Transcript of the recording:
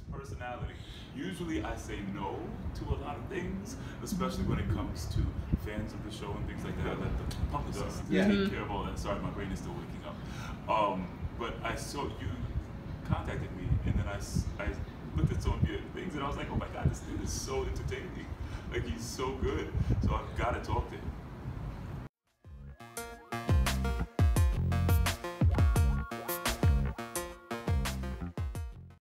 personality. Usually I say no to a lot of things, especially when it comes to fans of the show and things like that. I let the publicist take care of all that. Sorry, my brain is still waking up. But I saw you contacted me, and then I looked at some of your things, and I was like, oh my God, this dude is so entertaining. Like, he's so good. So I've got to talk to him.